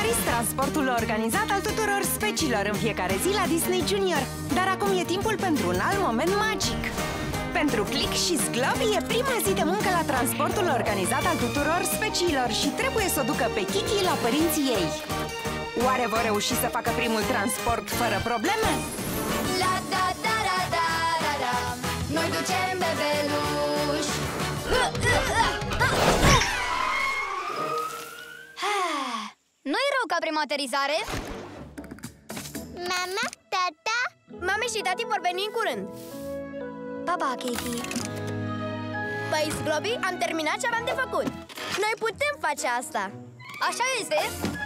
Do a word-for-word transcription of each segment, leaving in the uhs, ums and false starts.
urmăriți transportul organizat al tuturor speciilor în fiecare zi la Disney Junior. Dar acum e timpul pentru un alt moment magic. Pentru Click și Zglobi e prima zi de muncă la transportul organizat al tuturor speciilor și trebuie să o ducă pe Kiki la părinții ei. Oare vor reuși să facă primul transport fără probleme? La da da da da da da, noi ducem bebeluși. Nu-i rău ca prima aterizare. Mama, tata? Mami și tati vor veni în curând. Pa, pa, Katie. Păi, Zglobi, am terminat ce aveam de făcut. Noi putem face asta. Așa este.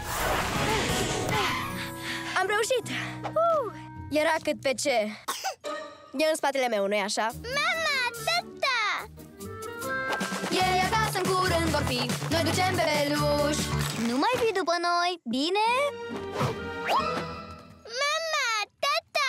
Am reușit. uh, Era cât pe ce. E în spatele meu, nu-i așa? Mama, tata! Ei acasă în curând vor fi. Noi ducem bebeluși. Nu mai fi după noi, bine? Mama, tata!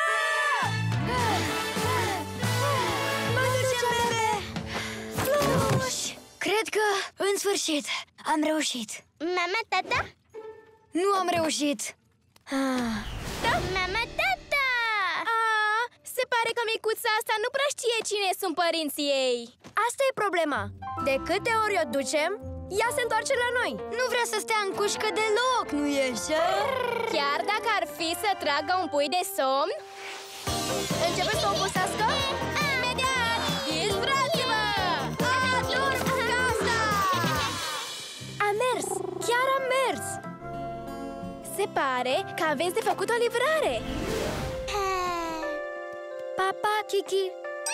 Noi ducem bebeluși. Cred că, în sfârșit, am reușit. Mama, tata? Nu am reușit. Ah. Da? Mama, tata! Ah, se pare că micuța asta nu prea știe cine sunt părinții ei. Asta e problema. De câte ori o ducem, ea se întoarce la noi. Nu vrea să stea în cușcă deloc, nu-i așa? Chiar dacă ar fi să tragă un pui de somn? Începe să o obosească? Imediat! Distrați-vă! Adorm casa! A mers! Chiar a mers! Se pare că aveți de făcut o livrare. Papa, Kiki.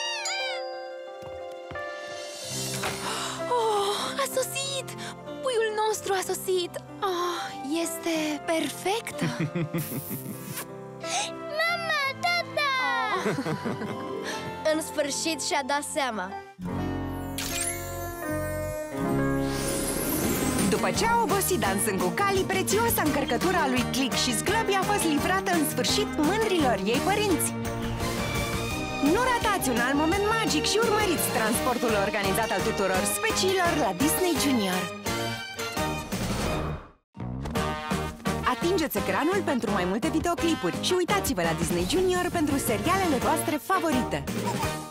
Oh, a sosit! Puiul nostru a sosit! Oh, este perfect! Mama, tata! Oh. În sfârșit și-a dat seama. După ce a obosit dansând cu Cali, prețioasa încărcătură a lui Click și Zglobi a fost livrată în sfârșit mândrilor ei părinți. Nu ratați un alt moment magic și urmăriți transportul organizat al tuturor speciilor la Disney Junior. Atingeți ecranul pentru mai multe videoclipuri și uitați-vă la Disney Junior pentru serialele voastre favorite.